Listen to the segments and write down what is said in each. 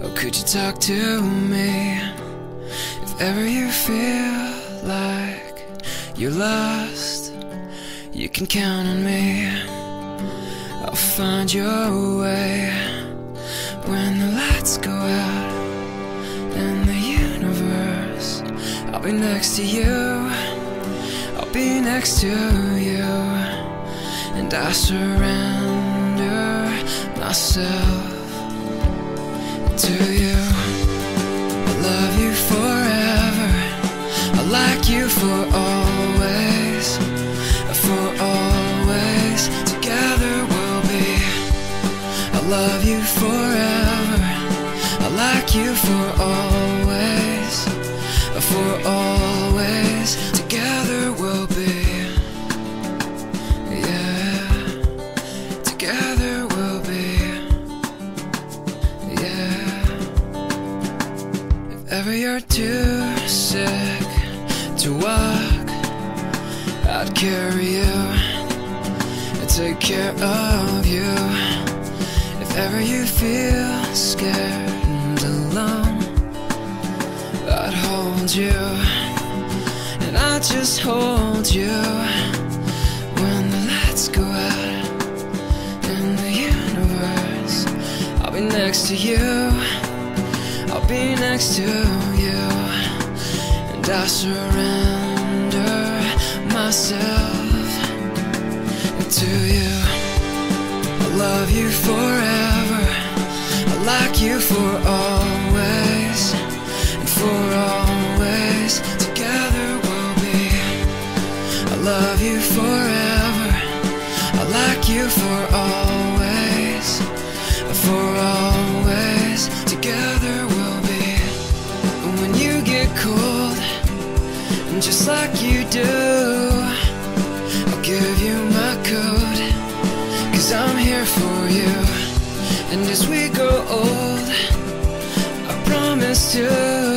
Oh, could you talk to me if ever you feel like you're lost? You can count on me. I'll find your way when the lights go out in the universe. I'll be next to you, I'll be next to you, and I surrender myself to you. I love you forever, I like you for always, for always. Together we'll be. I love you forever, I like you for always, for always. Together we'll be. Yeah, together we'll be. If ever you're too sick to walk, I'd carry you and take care of you. If ever you feel scared and alone, I'd hold you, and I'd just hold you when the lights go out in the universe. I'll be next to you, I'll be next to you, and I surrender myself to you. I love you forever, I like you for always, and for always. Together we'll be. I love you forever, I like you for always, for always. Together we'll be. When you get cold, and just like you do, I'll give you my coat, 'cause I'm here for you. And as we grow old, I promise to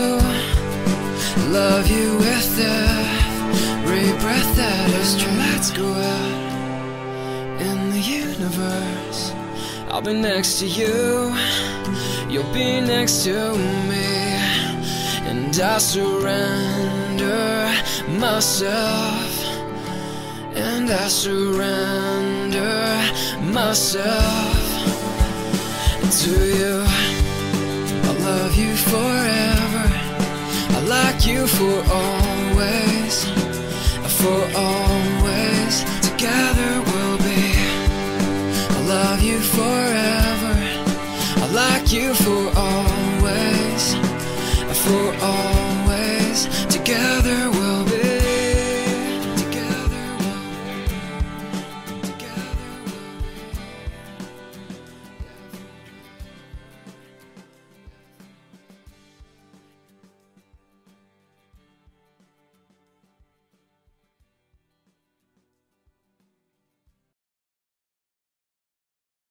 love you with every breath that is true. Lights go out in the universe, I'll be next to you, you'll be next to me, and I surrender myself, and I surrender myself to you. I love you forever, I like you for always, for always. Together